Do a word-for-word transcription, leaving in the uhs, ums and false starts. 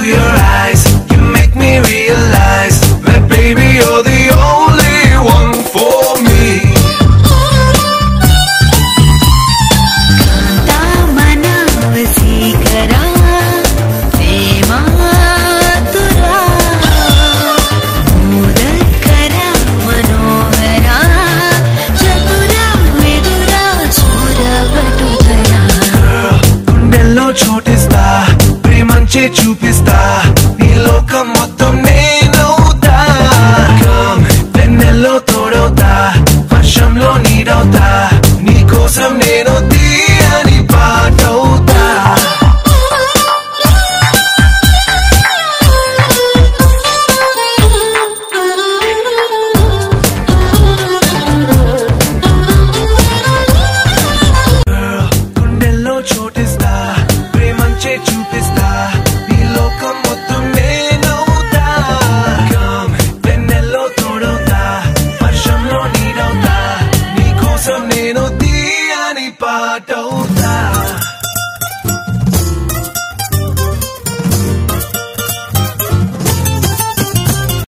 your eyes, you make me realize that baby you're the only one for me. చోటిస్తా ప్రేమంచే చూపిస్తా నీ లోకం మొత్తం నేనవుతా వెన్నెల్లో తోడవుతా వర్షంలో నీడవుతా నీ కోసం నేను తీయని పాటవుతా గుండెల్లో చోటిస్తా చూపిస్తా నీ లోకం మొత్తం నేనవుతా వెన్నెల్లో తోడవుతా వర్షంలో నీడవుతా నీ కోసం నేను తీయని పాటవుతా.